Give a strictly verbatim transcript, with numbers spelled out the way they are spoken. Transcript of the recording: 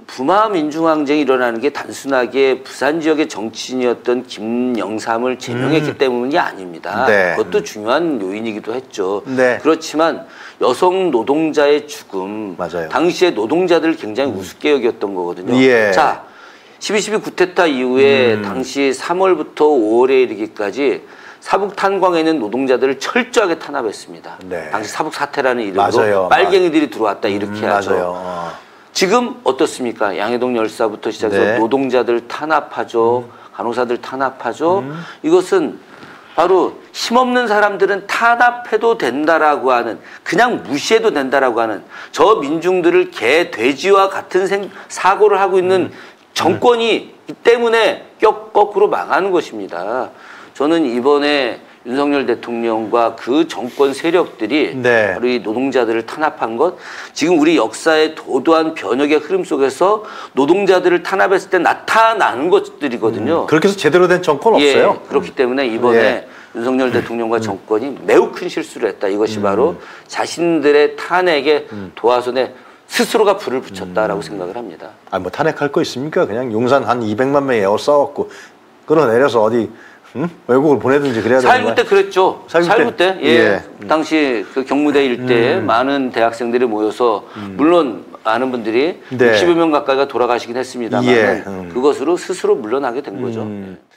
부마 민중항쟁이 일어나는 게 단순하게 부산 지역의 정치인이었던 김영삼을 제명했기 음. 때문이 아닙니다. 네. 그것도 중요한 요인이기도 했죠. 네. 그렇지만 여성 노동자의 죽음, 맞아요. 당시에 노동자들 굉장히 음. 우습게 여겼던 거거든요. 예. 자, 십이 십이 구테타 이후에 음. 당시 삼월부터 오월에 이르기까지 사북 탄광에 있는 노동자들을 철저하게 탄압했습니다. 네. 당시 사북 사태라는 이름으로 맞아요. 빨갱이들이 들어왔다 이렇게 음, 하죠. 맞아요. 지금 어떻습니까? 양해동 열사부터 시작해서 네. 노동자들 탄압하죠. 음. 간호사들 탄압하죠. 음. 이것은 바로 힘없는 사람들은 탄압해도 된다라고 하는, 그냥 무시해도 된다라고 하는 저 민중들을 개, 돼지와 같은 생, 사고를 하고 있는 음. 정권이 음. 때문에 껴, 거꾸로 망하는 것입니다. 저는 이번에 윤석열 대통령과 그 정권 세력들이 네. 바로 이 노동자들을 탄압한 것, 지금 우리 역사의 도도한 변혁의 흐름 속에서 노동자들을 탄압했을 때 나타나는 것들이거든요. 음, 그렇게 해서 제대로 된 정권 예, 없어요. 그렇기 때문에 이번에 예. 윤석열 대통령과 음. 정권이 매우 큰 실수를 했다. 이것이 음. 바로 자신들의 탄핵에 음. 도화선에 스스로가 불을 붙였다라고 음. 생각을 합니다. 아, 뭐 탄핵할 거 있습니까? 그냥 용산 한 이백만 명이 에어 싸웠고 끌어내려서 어디 응? 외국을 보내든지 그래야 되는 거야. 사일구 때 그랬죠. 사일구 때, 예. 예. 당시 그 경무대 일대에 음. 많은 대학생들이 모여서 음. 물론 많은 분들이 네. 육십여 명 가까이가 돌아가시긴 했습니다만 예. 음. 그것으로 스스로 물러나게 된 거죠. 음.